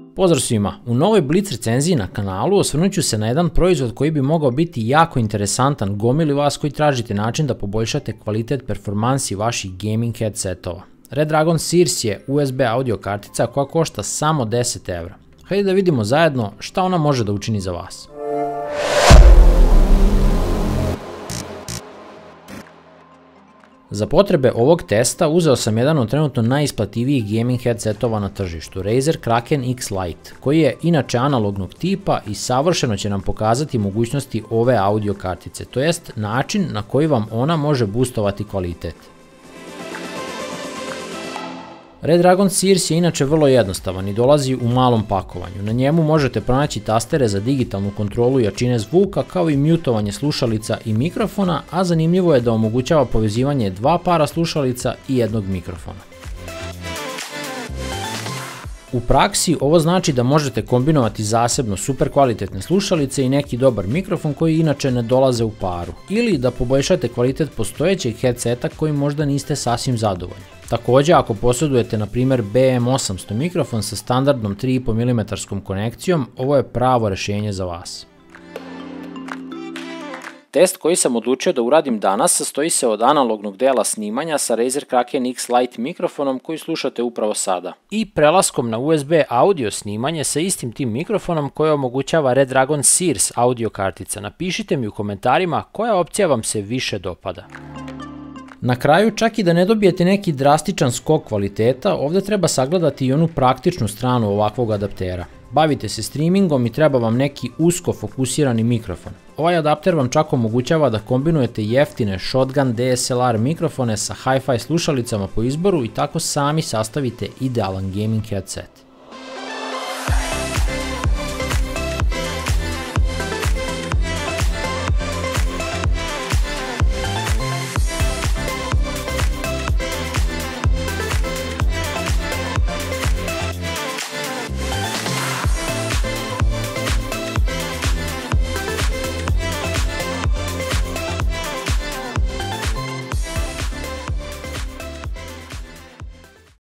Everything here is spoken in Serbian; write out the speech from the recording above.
Pozdrav svima! U novoj Blitz recenziji na kanalu osvrnut ću se na jedan proizvod koji bi mogao biti jako interesantan gomili vas koji tražite način da poboljšate kvalitet performansi vaših gaming headsetova. Redragon Sears je USB audio kartica koja košta samo 10 €. Hajde da vidimo zajedno šta ona može da učini za vas. Za potrebe ovog testa uzeo sam jedan od trenutno najisplativijih gaming headsetova na tržištu, Razer Kraken X Lite, koji je inače analognog tipa i savršeno će nam pokazati mogućnosti ove audio kartice, to jest način na koji vam ona može boostovati kvalitet. Redragon Sears je inače vrlo jednostavan i dolazi u malom pakovanju. Na njemu možete pronaći tastere za digitalnu kontrolu jačine zvuka kao i mutovanje slušalica i mikrofona, a zanimljivo je da omogućava povezivanje dva para slušalica i jednog mikrofona. U praksi ovo znači da možete kombinovati zasebno super kvalitetne slušalice i neki dobar mikrofon koji inače ne dolaze u paru, ili da poboljšate kvalitet postojećeg headseta koji možda niste sasvim zadovoljni. Također, ako posjedujete na primjer BM800 mikrofon sa standardnom 3,5 mm konekcijom, ovo je pravo rješenje za vas. Test koji sam odlučio da uradim danas sastoji se od analognog dela snimanja sa Razer Kraken X Lite mikrofonom koji slušate upravo sada i prelaskom na USB audio snimanje sa istim tim mikrofonom koji omogućava Redragon Sears audio kartica. Napišite mi u komentarima koja opcija vam se više dopada. Na kraju, čak i da ne dobijete neki drastičan skok kvaliteta, ovdje treba sagledati i onu praktičnu stranu ovakvog adaptera. Bavite se streamingom i treba vam neki usko fokusirani mikrofon. Ovaj adapter vam čak omogućava da kombinujete jeftine shotgun DSLR mikrofone sa hi-fi slušalicama po izboru i tako sami sastavite idealan gaming headset.